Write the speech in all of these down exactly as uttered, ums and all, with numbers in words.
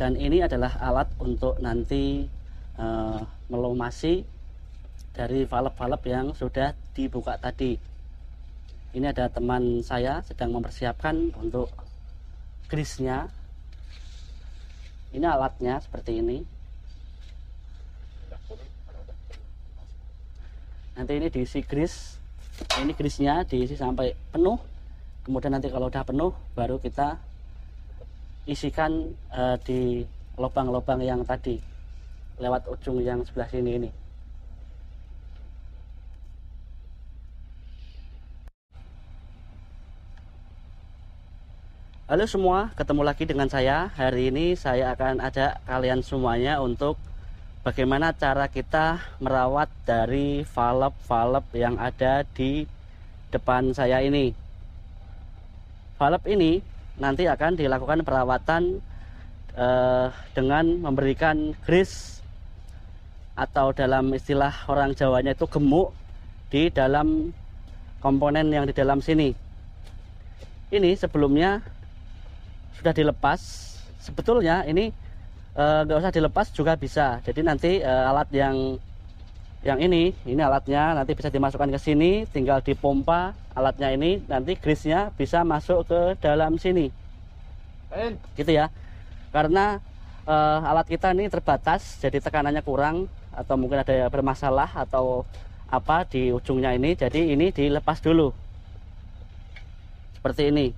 Dan ini adalah alat untuk nanti uh, melumasi dari valve-valve yang sudah dibuka tadi. Ini ada teman saya sedang mempersiapkan untuk grease-nya. Ini alatnya seperti ini. Nanti ini diisi grease. Ini grease-nya diisi sampai penuh. Kemudian nanti kalau udah penuh baru kita isikan uh, di lubang-lubang yang tadi lewat ujung yang sebelah sini ini. Halo semua, ketemu lagi dengan saya. Hari ini saya akan ajak kalian semuanya untuk bagaimana cara kita merawat dari valve-valve yang ada di depan saya ini. Valve ini nanti akan dilakukan perawatan eh, dengan memberikan grease atau dalam istilah orang Jawanya itu gemuk di dalam komponen yang di dalam sini. Ini sebelumnya sudah dilepas. Sebetulnya ini nggak e, usah dilepas juga bisa. Jadi nanti e, alat yang yang ini ini alatnya nanti bisa dimasukkan ke sini, tinggal dipompa alatnya ini, nanti grease-nya bisa masuk ke dalam sini gitu ya. Karena e, alat kita ini terbatas, jadi tekanannya kurang atau mungkin ada bermasalah atau apa di ujungnya ini, jadi ini dilepas dulu seperti ini.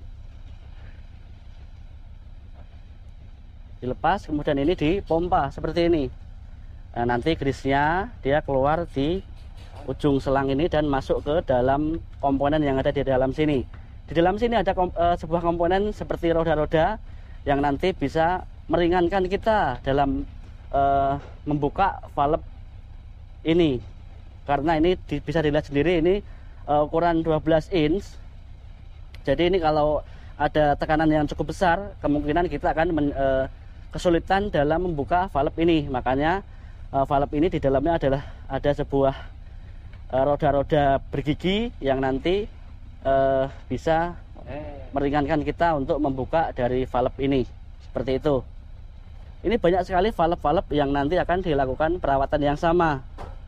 Dilepas, kemudian ini dipompa seperti ini. Nah, nanti grease-nya dia keluar di ujung selang ini dan masuk ke dalam komponen yang ada di dalam sini. Di dalam sini ada kom e, sebuah komponen seperti roda-roda yang nanti bisa meringankan kita dalam e, membuka valve ini. Karena ini di, bisa dilihat sendiri ini e, ukuran dua belas inch. Jadi ini kalau ada tekanan yang cukup besar, kemungkinan kita akan men, e, kesulitan dalam membuka valve ini. Makanya uh, valve ini di dalamnya adalah ada sebuah roda-roda uh, bergigi yang nanti uh, bisa meringankan kita untuk membuka dari valve ini seperti itu. Ini banyak sekali valve-valve yang nanti akan dilakukan perawatan yang sama.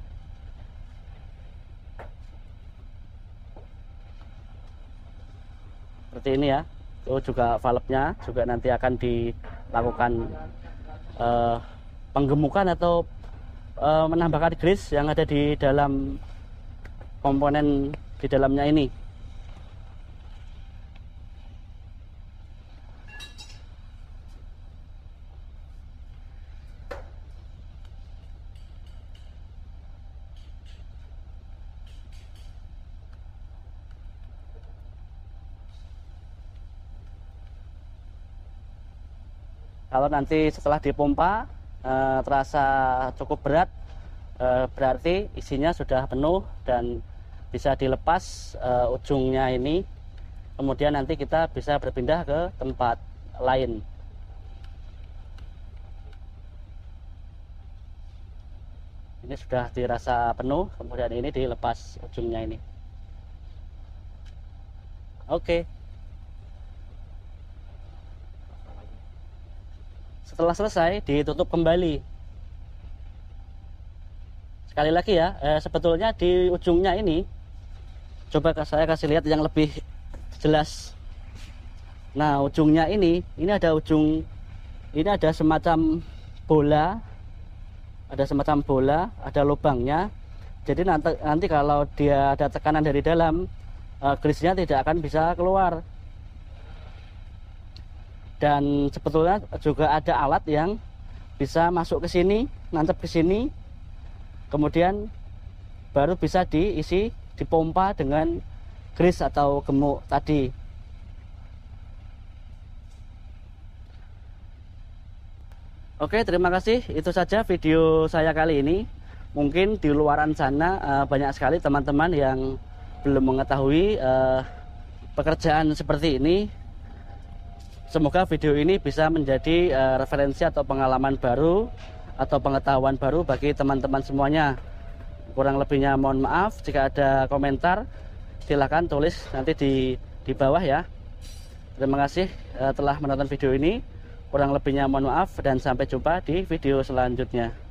Seperti ini ya. Itu juga valve-nya juga nanti akan dilakukan uh, penggemukan atau uh, menambahkan grease yang ada di dalam komponen di dalamnya ini. Kalau nanti setelah dipompa e, terasa cukup berat, e, berarti isinya sudah penuh dan bisa dilepas e, ujungnya ini. Kemudian nanti kita bisa berpindah ke tempat lain. Ini sudah dirasa penuh, kemudian ini dilepas ujungnya ini. Oke. Setelah selesai ditutup kembali. Sekali lagi ya, eh, sebetulnya di ujungnya ini coba saya kasih lihat yang lebih jelas. Nah, ujungnya ini ini ada ujung, ini ada semacam bola, ada semacam bola, ada lubangnya. Jadi nanti, nanti kalau dia ada tekanan dari dalam, eh, grease-nya tidak akan bisa keluar. Dan sebetulnya juga ada alat yang bisa masuk ke sini, nancap ke sini, kemudian baru bisa diisi, dipompa dengan grease atau gemuk tadi. Oke, terima kasih. Itu saja video saya kali ini. Mungkin di luaran sana uh, banyak sekali teman-teman yang belum mengetahui uh, pekerjaan seperti ini. Semoga video ini bisa menjadi uh, referensi atau pengalaman baru atau pengetahuan baru bagi teman-teman semuanya. Kurang lebihnya mohon maaf. Jika ada komentar silahkan tulis nanti di, di bawah ya. Terima kasih uh, telah menonton video ini. Kurang lebihnya mohon maaf dan sampai jumpa di video selanjutnya.